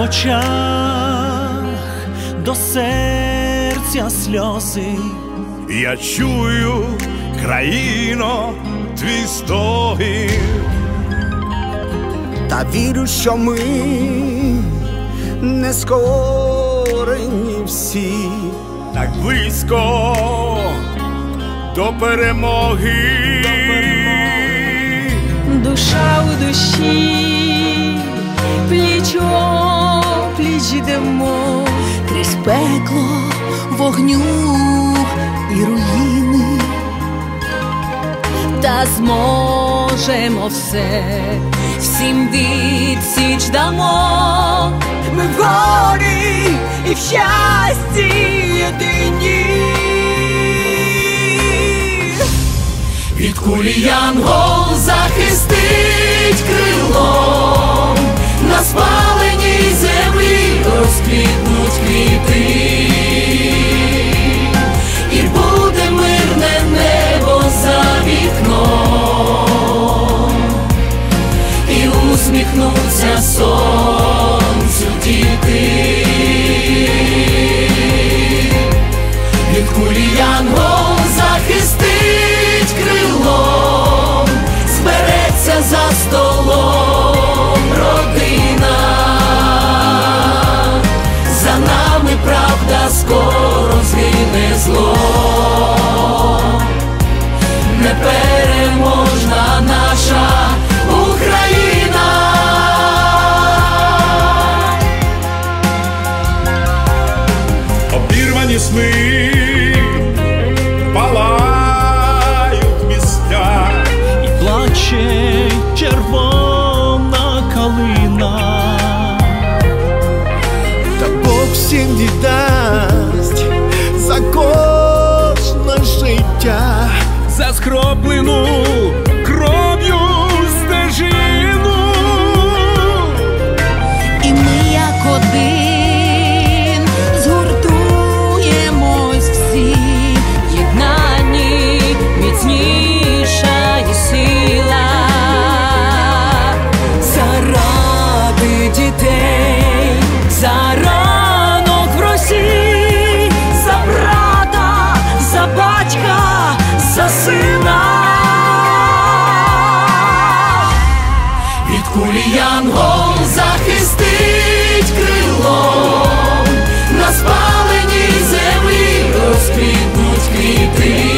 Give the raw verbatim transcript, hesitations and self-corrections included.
очах до серця сльози. Я чую, країно, твій стогін, та вірю, що ми не скорені всі, так близько до перемоги. Душа у душі, пліч-о-пліч йдемо крізь пекло, вогню і руїни, та зможемо все, всім відсіч дамо. Ми в горі і в щасті єдині. Від кулі янгол захистить крилом, на спаленій землі розквітнуть квіти, і буде мирне небо за вікном, і усміхнуться сонцю діти. Від кулі янгол захистить крилом, збереться за столом родина, за нами правда скоро згине зло, непереможна наша Україна. Обірвані сни палають місця, І плаче червона калина, та Бог всім віддасть за кожне життя, за скроплену кров'ю стежину. І ми як один згуртуємось всі, єднані, міцніша і сила, заради дітей, за ранок в росі, за брата, за батька, за сина. Від кулі янгол захистить крилом, на спаленій землі розквітнуть квіти,